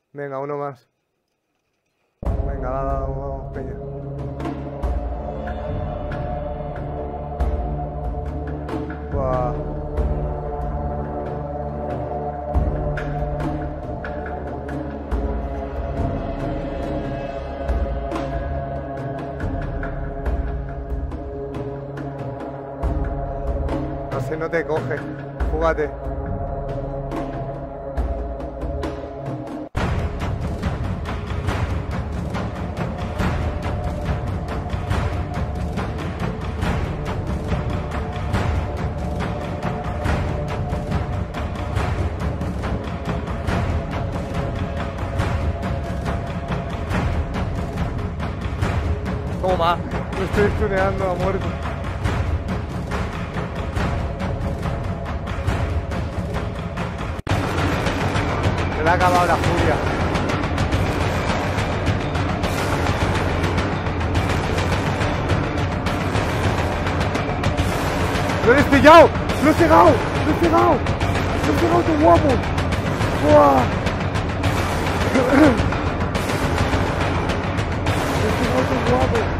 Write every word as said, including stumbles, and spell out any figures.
Venga, uno más. Venga, da, da, vamos, peña. Buah. No sé, no te coge. Júgate. Toma, lo estoy stuneando a muerte. Se le ha acabado la furia. ¡Lo he despillado! ¡Lo he cegado! ¡Lo he cegado! ¡Lo he cegado, qué guapo! ¡Buah! ¡Lo he cegado, qué guapo!